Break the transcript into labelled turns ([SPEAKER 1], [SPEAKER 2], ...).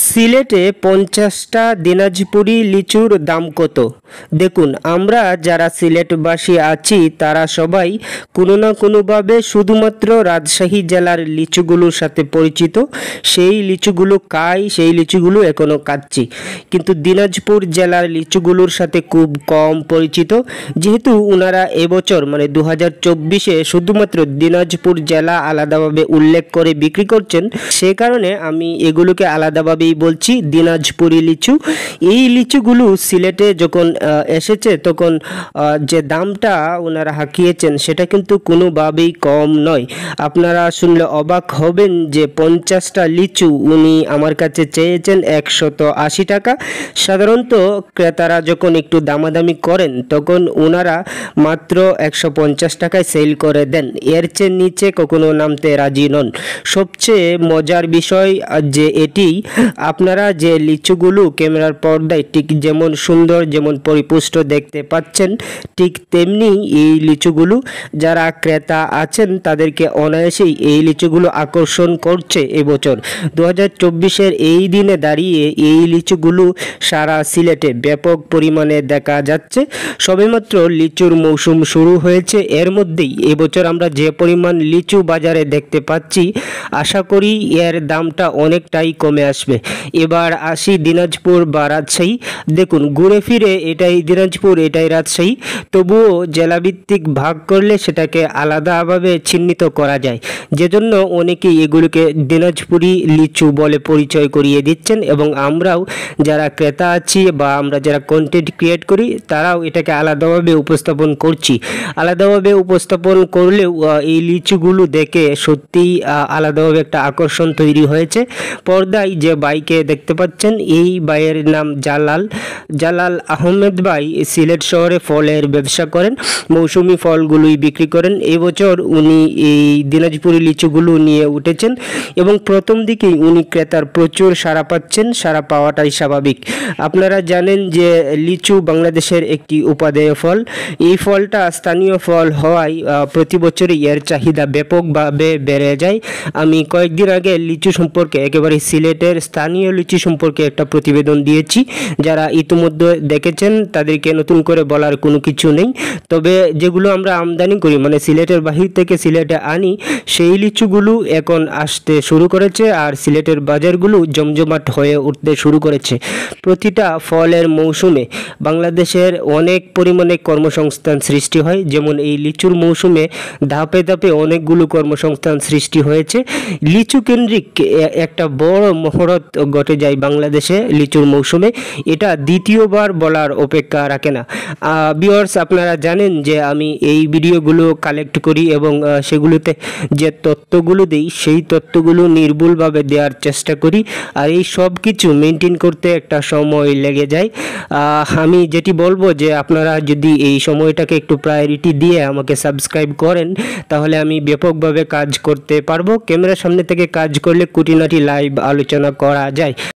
[SPEAKER 1] সিলেটে ৫০টা দিনাজপুরি লিচুর দাম কত? দেখুন, আমরা যারা সিলেটবাসী আছি তারা সবাই কোনো না কোনোভাবে শুধুমাত্র রাজশাহী জেলার লিচুগুলোর সাথে পরিচিত। সেই লিচুগুলো খাই, সেই লিচুগুলো এখনও খাচ্ছি, কিন্তু দিনাজপুর জেলার লিচুগুলোর সাথে খুব কম পরিচিত। যেহেতু ওনারা এবছর মানে ২০২৪-এ শুধুমাত্র দিনাজপুর জেলা আলাদাভাবে উল্লেখ করে বিক্রি করছেন, সে কারণে আমি এগুলোকে আলাদাভাবেই বলছি দিনাজপুরি লিচু। এই লিচুগুলো সিলেটে যখন এসেছে তখন যে দামটা ওনারা হাঁকিয়েছেন সেটা কিন্তু কোনোভাবেই কম নয়। আপনারা শুনলে অবাক হবেন যে ৫০টা লিচু উনি আমার কাছে চেয়েছেন ১৮০ টাকা। সাধারণত ক্রেতারা যখন একটু দামাদামি করেন তখন ওনারা মাত্র ১৫০ টাকায় সেল করে দেন, এর চেয়ে নিচে কখনো নামতে রাজি নন। সবচেয়ে মজার বিষয় যে এটি, আপনারা যে লিচুগুলো ক্যামেরার পর্দায় ঠিক যেমন সুন্দর, যেমন পরিপুষ্ট দেখতে পাচ্ছেন, ঠিক তেমনি এই লিচুগুলো যারা ক্রেতা আছেন তাদেরকে অনায়াসেই এই লিচুগুলো আকর্ষণ করছে। এবছর ২০২৪-এর এই দিনে দাঁড়িয়ে এই লিচুগুলো সারা সিলেটে ব্যাপক পরিমাণে দেখা যাচ্ছে। সবেমাত্র লিচুর মৌসুম শুরু হয়েছে, এর মধ্যেই এবছর আমরা যে পরিমাণ লিচু বাজারে দেখতে পাচ্ছি, আশা করি এর দামটা অনেকটাই কমে আসবে। এবার আসি দিনাজপুর বা রাজশাহী। দেখুন, ঘুরে ফিরে এটাই দিনাজপুর, এটাই রাজশাহী, তবুও জেলাভিত্তিক ভাগ করলে সেটাকে আলাদাভাবে চিহ্নিত করা যায়, যেজন্য অনেকেই এগুলোকে দিনাজপুরি লিচু বলে পরিচয় করিয়ে দিচ্ছেন। এবং আমরাও যারা ক্রেতা আছি বা আমরা যারা কন্টেন্ট ক্রিয়েট করি তারাও এটাকে আলাদাভাবে উপস্থাপন করছি। আলাদাভাবে উপস্থাপন করলেও এই লিচুগুলো দেখে সত্যিই আলাদাভাবে একটা আকর্ষণ তৈরি হয়েছে। পর্দায় যে বাইকে দেখতে পাচ্ছেন, এই বাইয়ের নাম জালাল আহমেদ ভাই। সিলেট শহরে ফলের ব্যবসা করেন, মৌসুমি ফলগুলোই বিক্রি করেন। এবছর উনি এই দিনাজপুরি লিচুগুলো নিয়ে উঠেছেন এবং প্রথম দিকেই উনি ক্রেতার প্রচুর সাড়া পাচ্ছেন। সাড়া পাওয়াটাই স্বাভাবিক। আপনারা জানেন যে লিচু বাংলাদেশের একটি উপাদেয় ফল। এই ফলটা স্থানীয় ফল হওয়ায় প্রতি বছরই এর চাহিদা ব্যাপকভাবে বেড়ে যায়। আমি কয়েকদিন আগে লিচু সম্পর্কে, একেবারে সিলেটের স্থানীয় লিচু সম্পর্কে একটা প্রতিবেদন দিয়েছি। যারা ইতিমধ্যে দেখেছেন তাদেরকে নতুন করে বলার কোনো কিছু নেই। তবে যেগুলো আমরা আমদানি করি, মানে সিলেটের বাহির থেকে সিলেটে আনি, সেই লিচুগুলো এখন আসতে শুরু করেছে আর সিলেটের বাজারগুলো জমজমাট হয়ে উঠতে শুরু করেছে। প্রতিটা ফলের মৌসুমে বাংলাদেশের অনেক পরিমাণে কর্মসংস্থান সৃষ্টি হয়। যেমন এই লিচুর মৌসুমে ধাপে ধাপে অনেকগুলো কর্মসংস্থান সৃষ্টি হয়েছে। লিচু কেন্দ্রিক একটা বড় মহরত ঘটে যায় বাংলাদেশে লিচুর মৌসুমে। এটা দ্বিতীয়বার বলার অপেক্ষা রাখে না। ভিউয়ার্স, আপনারা জানেন যে আমি এই ভিডিওগুলো কালেক্ট করি এবং সেগুলোতে যে তথ্যগুলো দিই সেই তথ্যগুলো নির্ভুলভাবে দেওয়ার চেষ্টা করি, আর এই সব কিছু মেনটেন করতে একটা সময় লেগে যায়। আমি যেটি বলবো যে আপনারা যদি এই সময়টাকে একটু প্রায়োরিটি দিয়ে আমাকে সাবস্ক্রাইব করেন তাহলে আমি ব্যাপকভাবে কাজ করতে পারবো। ক্যামেরার সামনে থেকে কাজ করলে খুঁটিনাটি লাইভ আলোচনা করা যায়।